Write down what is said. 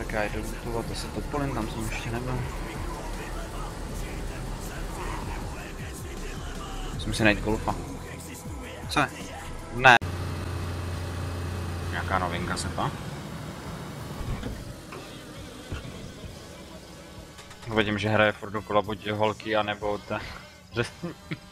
Tak já jdu lutovat asi Topolin, tam jsem ještě nebyl. Musím si najít golfa. Co je? Ne. Nějaká novinka se pa? Vidím, že hraje furt dokola buď holky, anebo